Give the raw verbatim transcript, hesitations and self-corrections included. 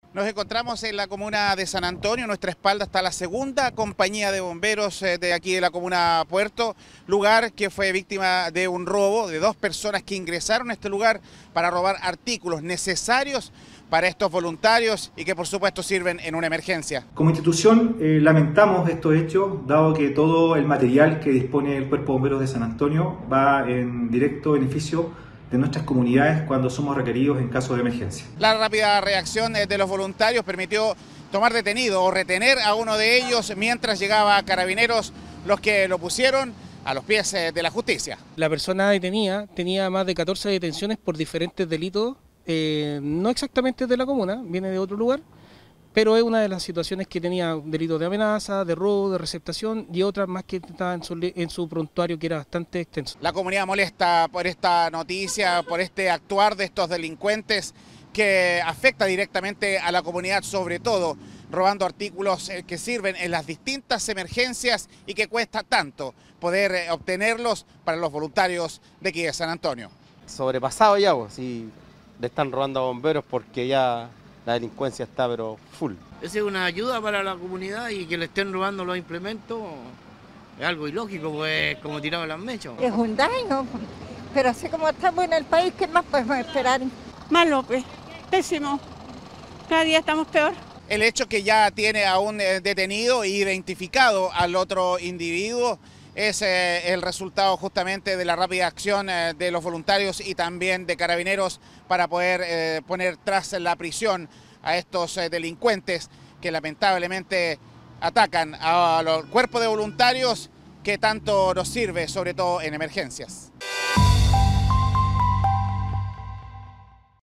Nos encontramos en la comuna de San Antonio. A nuestra espalda está la segunda compañía de bomberos de aquí de la comuna Puerto, lugar que fue víctima de un robo de dos personas que ingresaron a este lugar para robar artículos necesarios para estos voluntarios y que por supuesto sirven en una emergencia. Como institución eh, lamentamos estos hechos, dado que todo el material que dispone el Cuerpo de Bomberos de San Antonio va en directo beneficio de nuestras comunidades cuando somos requeridos en caso de emergencia. La rápida reacción de los voluntarios permitió tomar detenido o retener a uno de ellos mientras llegaba Carabineros, los que lo pusieron a los pies de la justicia. La persona detenida tenía más de catorce detenciones por diferentes delitos, eh, no exactamente de la comuna, viene de otro lugar, pero es una de las situaciones que tenía delitos de amenaza, de robo, de receptación y otras más que estaban en su, en su prontuario, que era bastante extenso. La comunidad molesta por esta noticia, por este actuar de estos delincuentes que afecta directamente a la comunidad, sobre todo robando artículos que sirven en las distintas emergencias y que cuesta tanto poder obtenerlos para los voluntarios de aquí de San Antonio. Sobrepasado ya, pues, si le están robando a bomberos porque ya la delincuencia está pero full. Esa es una ayuda para la comunidad y que le estén robando los implementos es algo ilógico, pues como tirado las mechas. Es un daño, pero así como estamos en el país, ¿qué más podemos esperar? Malo, pues, pésimo. Cada día estamos peor. El hecho que ya tiene a un detenido e identificado al otro individuo es eh, el resultado justamente de la rápida acción eh, de los voluntarios y también de Carabineros para poder eh, poner tras la prisión a estos eh, delincuentes que lamentablemente atacan a los cuerpos de voluntarios que tanto nos sirve, sobre todo en emergencias.